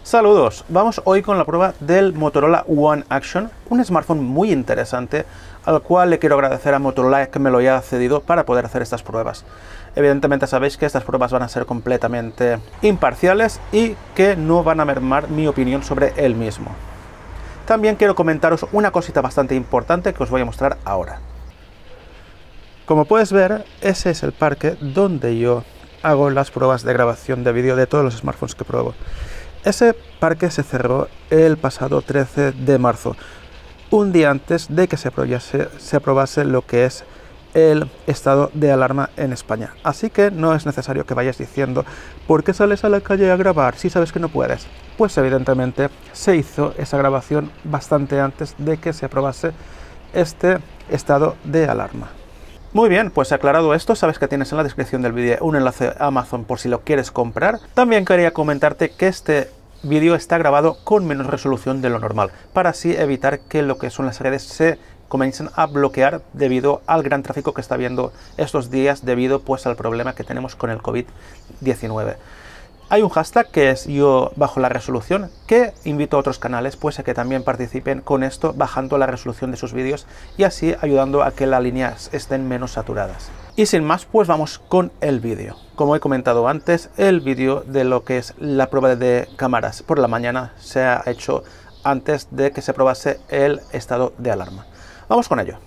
Saludos, vamos hoy con la prueba del Motorola One Action, un smartphone muy interesante al cual le quiero agradecer a Motorola que me lo haya cedido para poder hacer estas pruebas. Evidentemente sabéis que estas pruebas van a ser completamente imparciales y que no van a mermar mi opinión sobre el mismo. También quiero comentaros una cosita bastante importante que os voy a mostrar ahora. Como puedes ver, ese es el parque donde yo hago las pruebas de grabación de vídeo de todos los smartphones que pruebo. Ese parque se cerró el pasado 13 de marzo, un día antes de que se aprobase lo que es el estado de alarma en España. Así que no es necesario que vayas diciendo ¿por qué sales a la calle a grabar si sabes que no puedes? Pues evidentemente se hizo esa grabación bastante antes de que se aprobase este estado de alarma. Muy bien, pues aclarado esto, sabes que tienes en la descripción del vídeo un enlace a Amazon por si lo quieres comprar. También quería comentarte que este vídeo está grabado con menos resolución de lo normal, para así evitar que lo que son las redes se comiencen a bloquear debido al gran tráfico que está habiendo estos días debido pues al problema que tenemos con el COVID-19. Hay un hashtag que es yo bajo la resolución, que invito a otros canales pues a que también participen con esto bajando la resolución de sus vídeos y así ayudando a que las líneas estén menos saturadas. Y sin más pues vamos con el vídeo. Como he comentado antes, el vídeo de lo que es la prueba de cámaras por la mañana se ha hecho antes de que se aprobase el estado de alarma. Vamos con ello.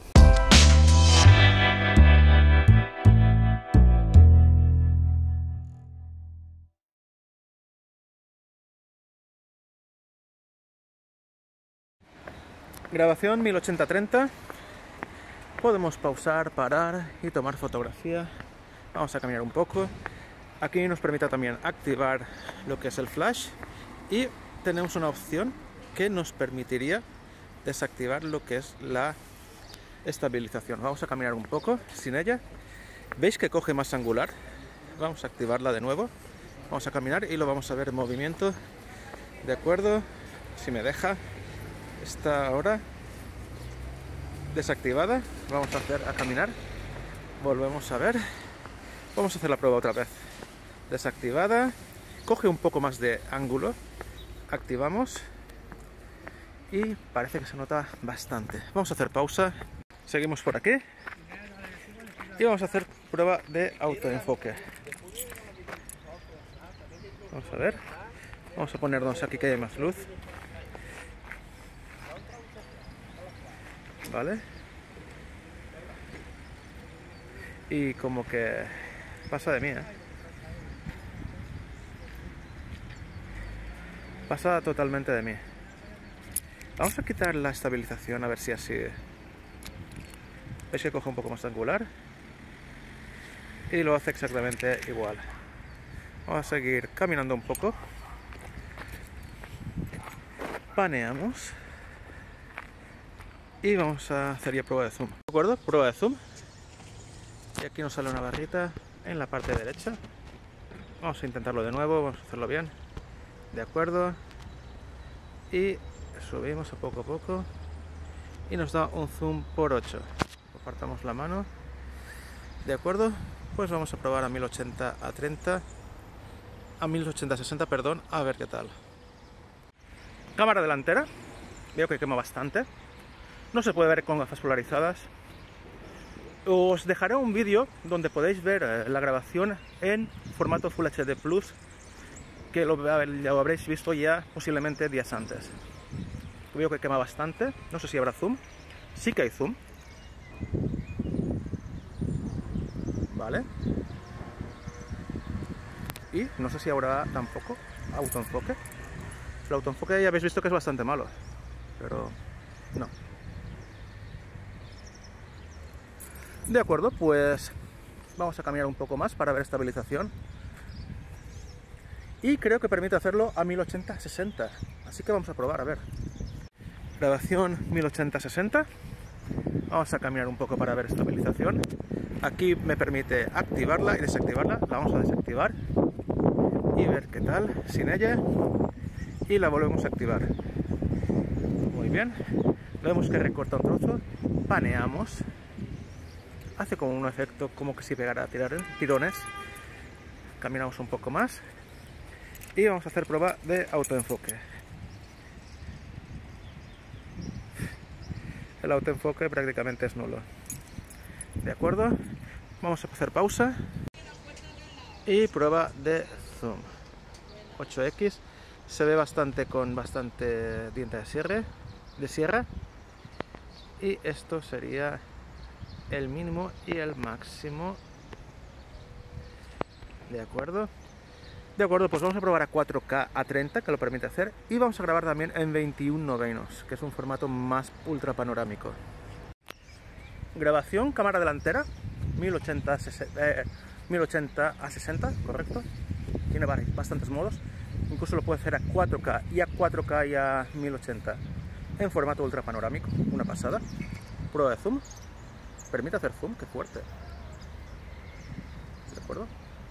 Grabación 1080-30, podemos pausar, parar y tomar fotografía. Vamos a caminar un poco. Aquí nos permite también activar lo que es el flash y tenemos una opción que nos permitiría desactivar lo que es la estabilización. Vamos a caminar un poco sin ella. ¿Veis que coge más angular? Vamos a activarla de nuevo. Vamos a caminar y lo vamos a ver en movimiento. De acuerdo, si me deja. Está ahora desactivada. Vamos a caminar. Volvemos a ver. Vamos a hacer la prueba otra vez. Desactivada. Coge un poco más de ángulo. Activamos. Y parece que se nota bastante. Vamos a hacer pausa. Seguimos por aquí. Y vamos a hacer prueba de autoenfoque. Vamos a ver. Vamos a ponernos aquí que haya más luz. ¿Vale? Y como que pasa de mí, ¿eh? Pasa totalmente de mí. Vamos a quitar la estabilización a ver si así... ¿Veis que coge un poco más de angular? Y lo hace exactamente igual. Vamos a seguir caminando un poco. Paneamos. Y vamos a hacer ya prueba de zoom. ¿De acuerdo? Prueba de zoom. Y aquí nos sale una barrita en la parte derecha. Vamos a intentarlo de nuevo, vamos a hacerlo bien. De acuerdo. Y subimos a poco. Y nos da un zoom por 8. Apartamos la mano. De acuerdo. Pues vamos a probar a 1080-30. A 1080-60, perdón. A ver qué tal. Cámara delantera. Veo que quema bastante. No se puede ver con gafas polarizadas. Os dejaré un vídeo donde podéis ver la grabación en formato Full HD Plus, que lo habréis visto ya posiblemente días antes. Veo que quema bastante. No sé si habrá zoom. Sí que hay zoom. Vale. Y no sé si habrá tampoco autoenfoque. El autoenfoque ya habéis visto que es bastante malo. Pero no. De acuerdo, pues vamos a caminar un poco más para ver estabilización. Y creo que permite hacerlo a 1080-60. Así que vamos a probar, a ver. Grabación 1080-60. Vamos a caminar un poco para ver estabilización. Aquí me permite activarla y desactivarla. La vamos a desactivar y ver qué tal sin ella. Y la volvemos a activar. Muy bien. Vemos que recorta un trozo. Paneamos. Hace como un efecto como que si pegara tirones. Caminamos un poco más y vamos a hacer prueba de autoenfoque. El autoenfoque prácticamente es nulo. De acuerdo, vamos a hacer pausa y prueba de zoom. 8x, se ve bastante con bastante diente de sierra, y esto sería el mínimo y el máximo. De acuerdo, pues vamos a probar a 4K a 30, que lo permite hacer, y vamos a grabar también en 21/9, que es un formato más ultra panorámico. Grabación, cámara delantera, 1080 a 60, correcto. Tiene bastantes modos, incluso lo puede hacer a 4K y a 4K y a 1080 en formato ultra panorámico, una pasada. Prueba de zoom, permite hacer zoom, qué fuerte. ¿De acuerdo?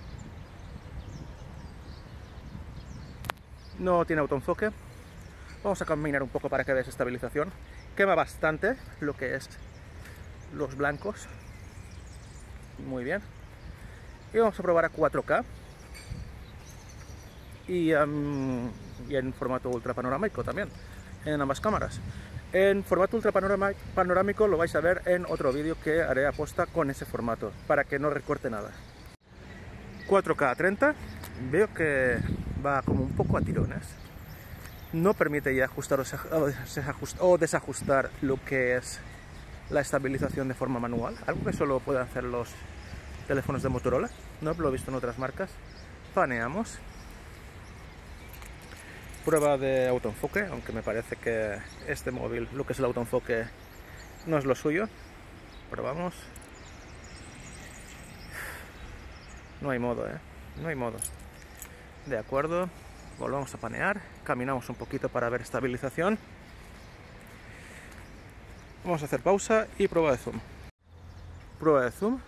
No tiene autoenfoque. Vamos a caminar un poco para que veáis estabilización. Quema bastante lo que es los blancos. Muy bien. Y vamos a probar a 4K y en formato ultra panorámico también, en ambas cámaras. En formato ultra panorámico lo vais a ver en otro vídeo que haré aposta con ese formato, para que no recorte nada. 4K a 30, veo que va como un poco a tirones. No permite ya ajustar o desajustar lo que es la estabilización de forma manual, algo que solo pueden hacer los teléfonos de Motorola, no lo he visto en otras marcas. Paneamos. Prueba de autoenfoque, aunque me parece que este móvil, lo que es el autoenfoque, no es lo suyo. Probamos. No hay modo, no hay modo. De acuerdo, volvamos a panear, caminamos un poquito para ver estabilización. Vamos a hacer pausa y prueba de zoom. Prueba de zoom.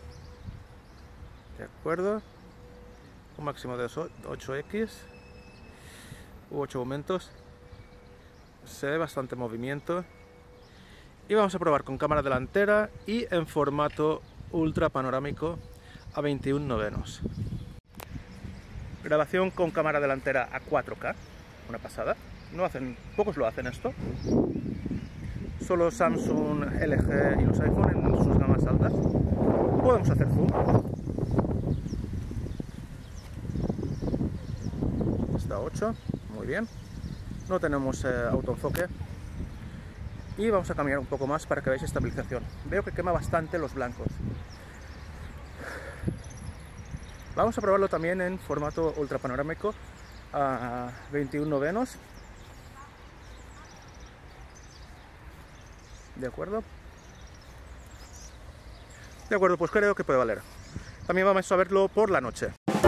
De acuerdo. Un máximo de 8x u 8 aumentos. Se ve bastante movimiento. Y vamos a probar con cámara delantera y en formato ultra panorámico a 21/9. Grabación con cámara delantera a 4K, una pasada. Pocos lo hacen esto. Solo Samsung, LG y los iPhone en sus gamas altas. Podemos hacer zoom. Está 8, muy bien. No tenemos autoenfoque. Y vamos a caminar un poco más para que veáis estabilización. Veo que quema bastante los blancos. Vamos a probarlo también en formato ultra panorámico a 21/9. ¿De acuerdo? De acuerdo, pues creo que puede valer. También vamos a verlo por la noche.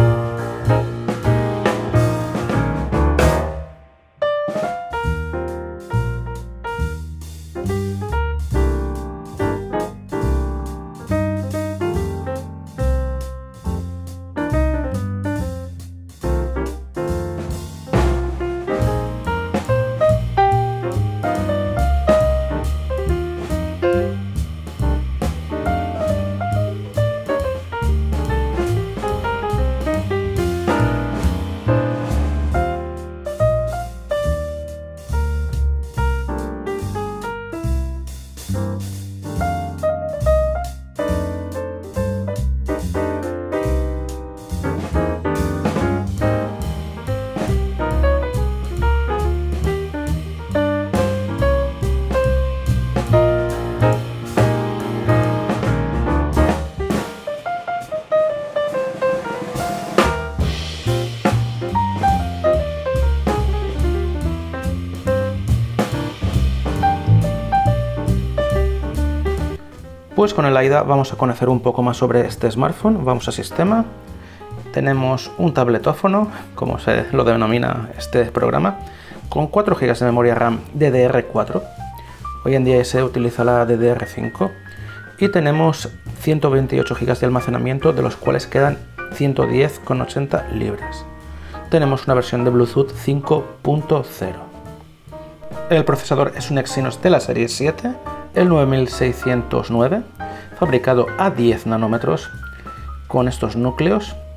Pues con el AIDA vamos a conocer un poco más sobre este smartphone. Vamos a sistema. Tenemos un tabletófono, como se lo denomina este programa, con 4 GB de memoria RAM DDR4. Hoy en día se utiliza la DDR5. Y tenemos 128 GB de almacenamiento, de los cuales quedan 110,80 libres. Tenemos una versión de Bluetooth 5.0. El procesador es un Exynos de la serie 7, el 9609, fabricado a 10 nanómetros, con estos núcleos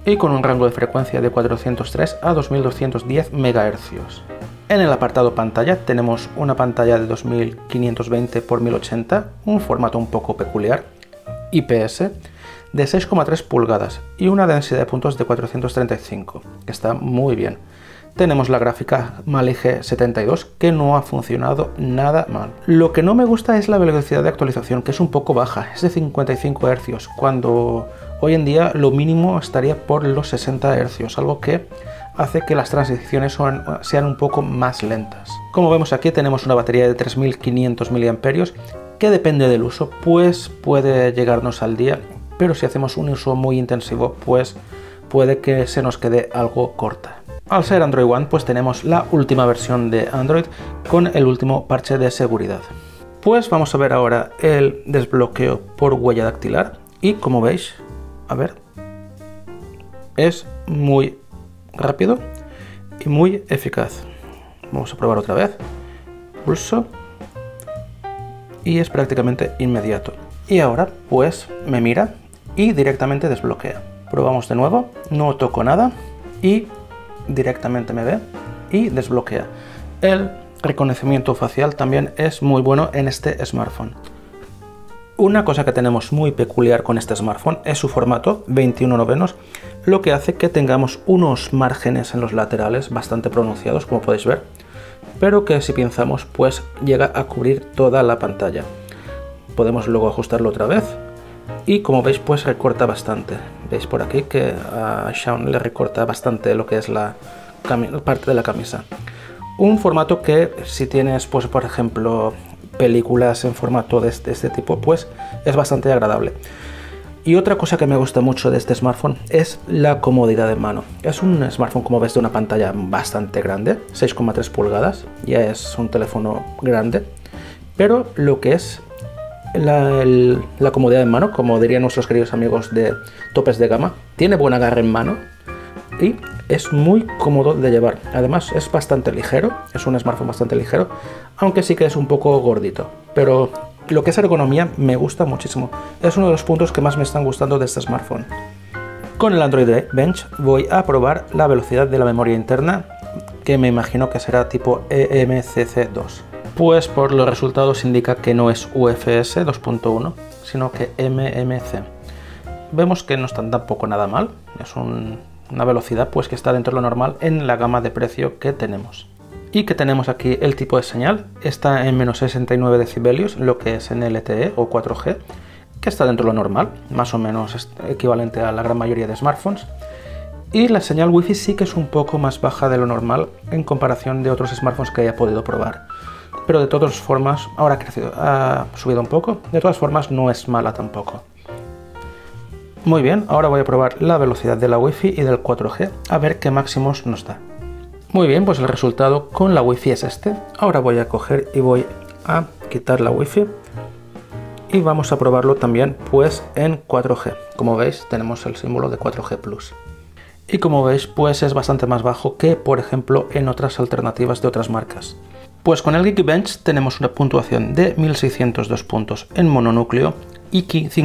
y con un rango de frecuencia de 403 a 2210 MHz. En el apartado pantalla tenemos una pantalla de 2520 x 1080, un formato un poco peculiar, IPS, de 6,3 pulgadas y una densidad de puntos de 435, que está muy bien. Tenemos la gráfica Mali G72, que no ha funcionado nada mal. Lo que no me gusta es la velocidad de actualización, que es un poco baja, es de 55 Hz, cuando hoy en día lo mínimo estaría por los 60 Hz, algo que hace que las transiciones sean un poco más lentas. Como vemos aquí tenemos una batería de 3500 mAh, que depende del uso, pues puede llegarnos al día, pero si hacemos un uso muy intensivo, pues puede que se nos quede algo corta. Al ser Android One, pues tenemos la última versión de Android con el último parche de seguridad. Pues vamos a ver ahora el desbloqueo por huella dactilar y como veis, a ver, es muy rápido y muy eficaz. Vamos a probar otra vez. Pulso y es prácticamente inmediato. Y ahora pues me mira y directamente desbloquea. Probamos de nuevo, no toco nada y directamente me ve y desbloquea. El reconocimiento facial también es muy bueno en este smartphone. Una cosa que tenemos muy peculiar con este smartphone es su formato 21/9, lo que hace que tengamos unos márgenes en los laterales bastante pronunciados, como podéis ver, pero que si pinzamos pues llega a cubrir toda la pantalla. Podemos luego ajustarlo otra vez y como veis pues recorta bastante. Veis por aquí que a Shaun le recorta bastante lo que es la parte de la camisa. Un formato que si tienes pues por ejemplo películas en formato de este tipo pues es bastante agradable. Y otra cosa que me gusta mucho de este smartphone es la comodidad de mano. Es un smartphone, como ves, de una pantalla bastante grande, 6,3 pulgadas, ya es un teléfono grande, pero lo que es la comodidad de mano, como dirían nuestros queridos amigos de topes de gama, tiene buen agarre en mano y es muy cómodo de llevar. Además es bastante ligero, es un smartphone bastante ligero, aunque sí que es un poco gordito, pero lo que es ergonomía me gusta muchísimo. Es uno de los puntos que más me están gustando de este smartphone. Con el Android Bench voy a probar la velocidad de la memoria interna, que me imagino que será tipo eMCC2. Pues por los resultados indica que no es UFS 2.1, sino que eMMC. Vemos que no están tampoco nada mal, es una velocidad pues que está dentro de lo normal en la gama de precio que tenemos. Y que tenemos aquí el tipo de señal, está en menos 69 decibelios, lo que es en LTE o 4G, que está dentro de lo normal, más o menos es equivalente a la gran mayoría de smartphones. Y la señal Wi-Fi sí que es un poco más baja de lo normal en comparación de otros smartphones que haya podido probar. Pero de todas formas, ahora ha subido un poco, de todas formas no es mala tampoco. Muy bien, ahora voy a probar la velocidad de la Wi-Fi y del 4G, a ver qué máximos nos da. Muy bien, pues el resultado con la Wi-Fi es este. Ahora voy a coger y voy a quitar la Wi-Fi y vamos a probarlo también pues en 4G. Como veis tenemos el símbolo de 4G Plus. Y como veis pues es bastante más bajo que por ejemplo en otras alternativas de otras marcas. Pues con el Geekbench tenemos una puntuación de 1602 puntos en mononúcleo y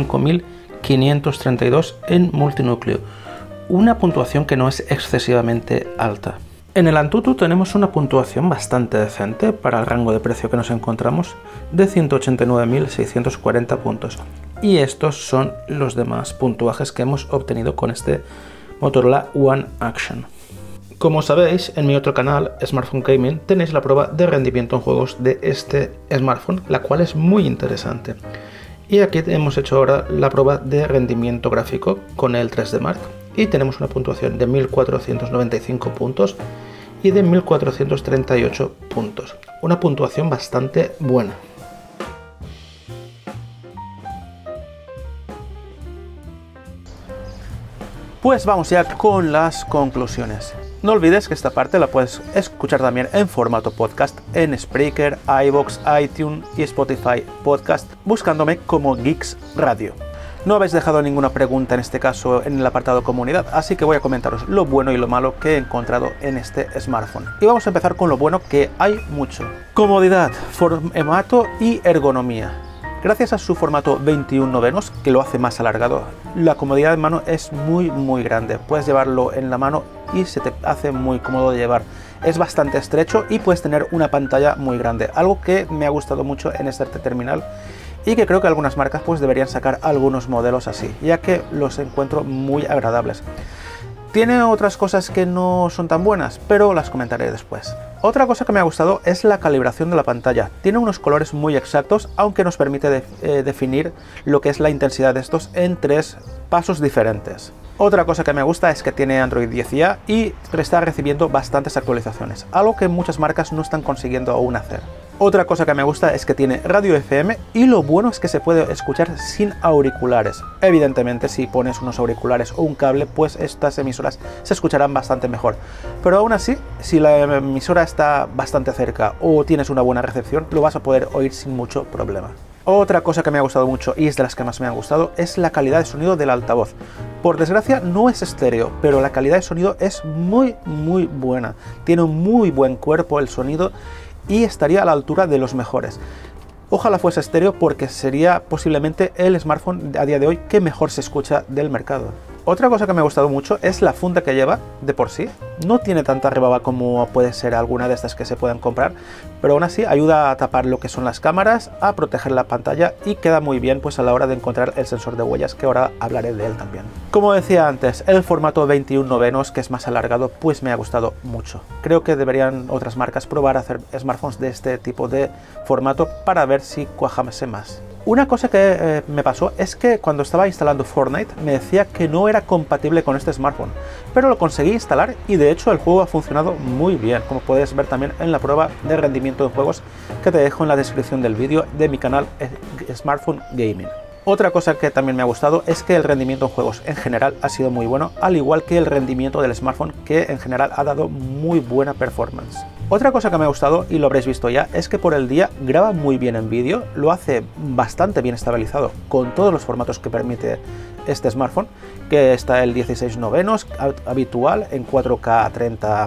5532 en multinúcleo. Una puntuación que no es excesivamente alta. En el Antutu tenemos una puntuación bastante decente para el rango de precio que nos encontramos, de 189.640 puntos. Y estos son los demás puntuajes que hemos obtenido con este Motorola One Action. Como sabéis, en mi otro canal, Smartphone Gaming, tenéis la prueba de rendimiento en juegos de este smartphone, la cual es muy interesante. Y aquí hemos hecho ahora la prueba de rendimiento gráfico con el 3D Mark. Y tenemos una puntuación de 1495 puntos y de 1438 puntos. Una puntuación bastante buena. Pues vamos ya con las conclusiones. No olvides que esta parte la puedes escuchar también en formato podcast en Spreaker, iVoox, iTunes y Spotify Podcast buscándome como Geeks Radio. No habéis dejado ninguna pregunta en este caso en el apartado comunidad, así que voy a comentaros lo bueno y lo malo que he encontrado en este smartphone. Y vamos a empezar con lo bueno, que hay mucho. Comodidad, formato y ergonomía. Gracias a su formato 21/9, que lo hace más alargado, la comodidad de mano es muy grande. Puedes llevarlo en la mano y se te hace muy cómodo de llevar. Es bastante estrecho y puedes tener una pantalla muy grande, algo que me ha gustado mucho en este terminal y que creo que algunas marcas pues deberían sacar algunos modelos así, ya que los encuentro muy agradables. Tiene otras cosas que no son tan buenas, pero las comentaré después. Otra cosa que me ha gustado es la calibración de la pantalla. Tiene unos colores muy exactos, aunque nos permite definir lo que es la intensidad de estos en 3 pasos diferentes. Otra cosa que me gusta es que tiene Android 10 ya y está recibiendo bastantes actualizaciones, algo que muchas marcas no están consiguiendo aún hacer. Otra cosa que me gusta es que tiene radio FM y lo bueno es que se puede escuchar sin auriculares. Evidentemente, si pones unos auriculares o un cable, pues estas emisoras se escucharán bastante mejor. Pero aún así, si la emisora está bastante cerca o tienes una buena recepción, lo vas a poder oír sin mucho problema. Otra cosa que me ha gustado mucho y es de las que más me han gustado es la calidad de sonido del altavoz. Por desgracia no es estéreo, pero la calidad de sonido es muy buena. Tiene un muy buen cuerpo el sonido y estaría a la altura de los mejores. Ojalá fuese estéreo porque sería posiblemente el smartphone a día de hoy que mejor se escucha del mercado. Otra cosa que me ha gustado mucho es la funda que lleva de por sí. No tiene tanta rebaba como puede ser alguna de estas que se puedan comprar, pero aún así ayuda a tapar lo que son las cámaras, a proteger la pantalla y queda muy bien pues a la hora de encontrar el sensor de huellas, que ahora hablaré de él también. Como decía antes, el formato 21/9, que es más alargado, pues me ha gustado mucho. Creo que deberían otras marcas probar a hacer smartphones de este tipo de formato para ver si cuajase más. Una cosa que me pasó es que cuando estaba instalando Fortnite me decía que no era compatible con este smartphone, pero lo conseguí instalar y de hecho el juego ha funcionado muy bien, como puedes ver también en la prueba de rendimiento de juegos que te dejo en la descripción del vídeo de mi canal Smartphone Gaming. Otra cosa que también me ha gustado es que el rendimiento en juegos en general ha sido muy bueno, al igual que el rendimiento del smartphone, que en general ha dado muy buena performance. Otra cosa que me ha gustado, y lo habréis visto ya, es que por el día graba muy bien en vídeo, lo hace bastante bien estabilizado con todos los formatos que permite este smartphone, que está el 16/9 habitual en 4K 30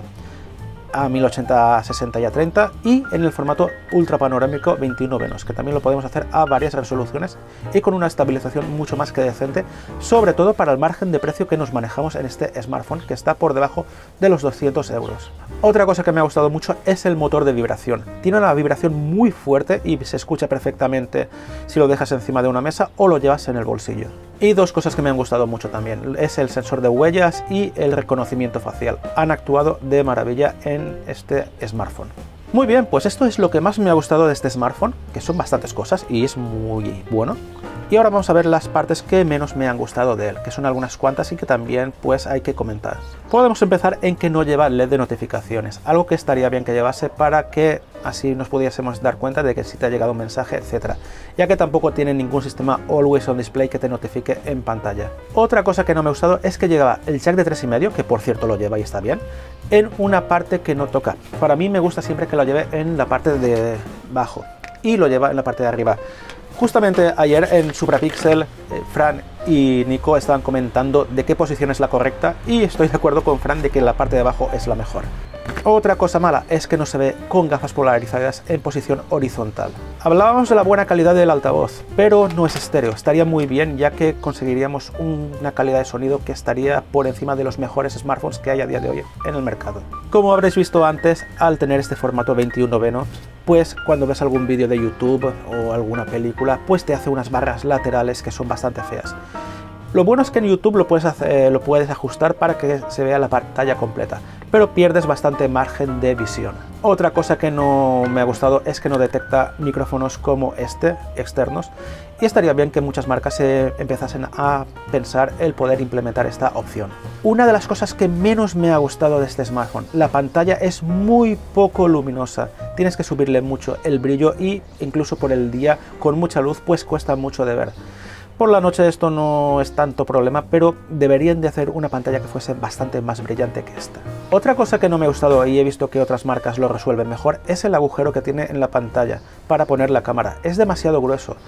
a 1080 60 y a 30 y en el formato ultra panorámico 21/9, que también lo podemos hacer a varias resoluciones y con una estabilización mucho más que decente, sobre todo para el margen de precio que nos manejamos en este smartphone, que está por debajo de los 200 euros. Otra cosa que me ha gustado mucho es el motor de vibración. Tiene una vibración muy fuerte y se escucha perfectamente si lo dejas encima de una mesa o lo llevas en el bolsillo. Y dos cosas que me han gustado mucho también, es el sensor de huellas y el reconocimiento facial. Han actuado de maravilla en este smartphone. Muy bien, pues esto es lo que más me ha gustado de este smartphone, que son bastantes cosas y es muy bueno. Y ahora vamos a ver las partes que menos me han gustado de él, que son algunas cuantas y que también pues hay que comentar. Podemos empezar en que no lleva LED de notificaciones, algo que estaría bien que llevase para que así nos pudiésemos dar cuenta de que si te ha llegado un mensaje, etcétera, ya que tampoco tiene ningún sistema Always on Display que te notifique en pantalla. Otra cosa que no me ha gustado es que llevaba el jack de 3,5, que por cierto lo lleva y está bien, en una parte que no toca. Para mí me gusta siempre que lo lleve en la parte de abajo y lo lleva en la parte de arriba. Justamente ayer en Suprapixel, Fran y Nico estaban comentando de qué posición es la correcta y estoy de acuerdo con Fran de que la parte de abajo es la mejor. Otra cosa mala es que no se ve con gafas polarizadas en posición horizontal. Hablábamos de la buena calidad del altavoz, pero no es estéreo, estaría muy bien ya que conseguiríamos una calidad de sonido que estaría por encima de los mejores smartphones que hay a día de hoy en el mercado. Como habréis visto antes, al tener este formato 21/9, pues cuando ves algún vídeo de YouTube o alguna película, pues te hace unas barras laterales que son bastante feas. Lo bueno es que en YouTube lo puedes ajustar para que se vea la pantalla completa, pero pierdes bastante margen de visión. Otra cosa que no me ha gustado es que no detecta micrófonos como este, externos, y estaría bien que muchas marcas empezasen a pensar el poder implementar esta opción. Una de las cosas que menos me ha gustado de este smartphone, la pantalla es muy poco luminosa, tienes que subirle mucho el brillo y incluso por el día con mucha luz pues cuesta mucho de ver. Por la noche esto no es tanto problema, pero deberían de hacer una pantalla que fuese bastante más brillante que esta. Otra cosa que no me ha gustado y he visto que otras marcas lo resuelven mejor es el agujero que tiene en la pantalla para poner la cámara. Es demasiado grueso.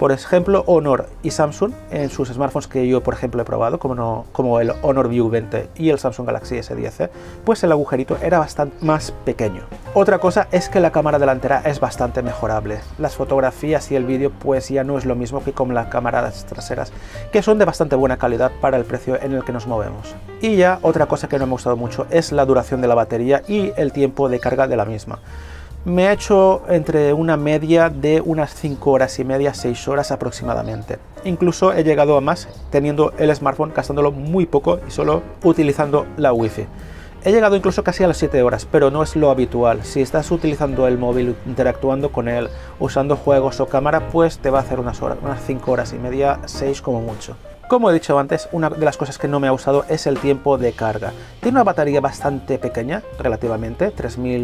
Por ejemplo, Honor y Samsung en sus smartphones que yo, por ejemplo, he probado, como el Honor View 20 y el Samsung Galaxy S10, pues el agujerito era bastante más pequeño. Otra cosa es que la cámara delantera es bastante mejorable. Las fotografías y el vídeo pues ya no es lo mismo que con las cámaras traseras, que son de bastante buena calidad para el precio en el que nos movemos. Y ya otra cosa que no me ha gustado mucho es la duración de la batería y el tiempo de carga de la misma. Me ha hecho entre una media de unas 5 horas y media, 6 horas aproximadamente. Incluso he llegado a más teniendo el smartphone, gastándolo muy poco y solo utilizando la Wi-Fi. He llegado incluso casi a las 7 horas, pero no es lo habitual. Si estás utilizando el móvil, interactuando con él, usando juegos o cámara, pues te va a hacer unas 5 horas y media, 6 como mucho. Como he dicho antes, una de las cosas que no me ha gustado es el tiempo de carga. Tiene una batería bastante pequeña, relativamente,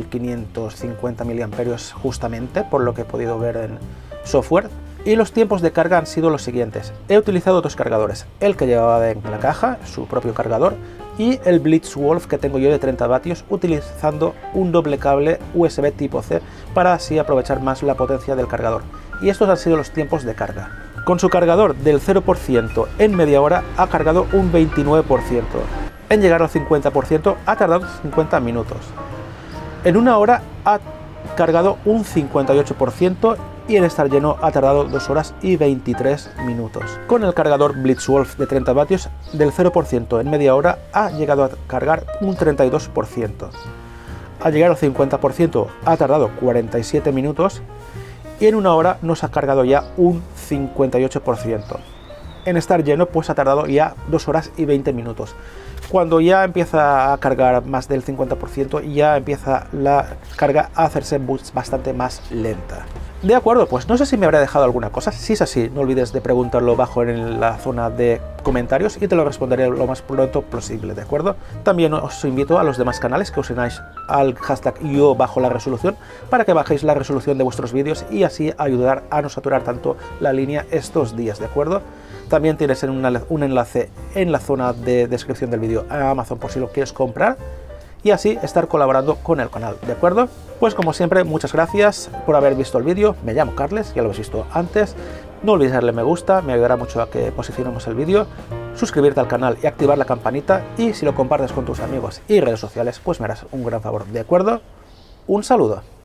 3550 mAh justamente, por lo que he podido ver en software. Y los tiempos de carga han sido los siguientes. He utilizado dos cargadores, el que llevaba en la caja, su propio cargador, y el Blitzwolf que tengo yo de 30 vatios, utilizando un doble cable USB tipo C para así aprovechar más la potencia del cargador. Y estos han sido los tiempos de carga. Con su cargador del 0% en media hora ha cargado un 29%. En llegar al 50% ha tardado 50 minutos. En una hora ha cargado un 58% y en estar lleno ha tardado 2 horas y 23 minutos. Con el cargador Blitzwolf de 30 vatios del 0% en media hora ha llegado a cargar un 32%. Al llegar al 50% ha tardado 47 minutos y en una hora nos ha cargado ya un 58%. En estar lleno pues ha tardado ya 2 horas y 20 minutos. Cuando ya empieza a cargar más del 50% ya empieza la carga a hacerse bastante más lenta. De acuerdo, pues no sé si me habrá dejado alguna cosa. Si es así, no olvides de preguntarlo abajo en la zona de comentarios y te lo responderé lo más pronto posible, ¿de acuerdo? También os invito a los demás canales que os unáis al hashtag yo bajo la resolución para que bajéis la resolución de vuestros vídeos y así ayudar a no saturar tanto la línea estos días, ¿de acuerdo? También tienes un enlace en la zona de descripción del vídeo a Amazon por si lo quieres comprar y así estar colaborando con el canal, ¿de acuerdo? Pues como siempre, muchas gracias por haber visto el vídeo. Me llamo Carles, ya lo habéis visto antes. No olvides darle me gusta, me ayudará mucho a que posicionemos el vídeo, suscribirte al canal y activar la campanita, y si lo compartes con tus amigos y redes sociales, pues me harás un gran favor, ¿de acuerdo? Un saludo.